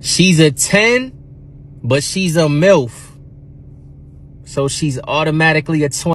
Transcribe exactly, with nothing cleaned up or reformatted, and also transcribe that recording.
She's a ten, but she's a MILF. So she's automatically a twenty.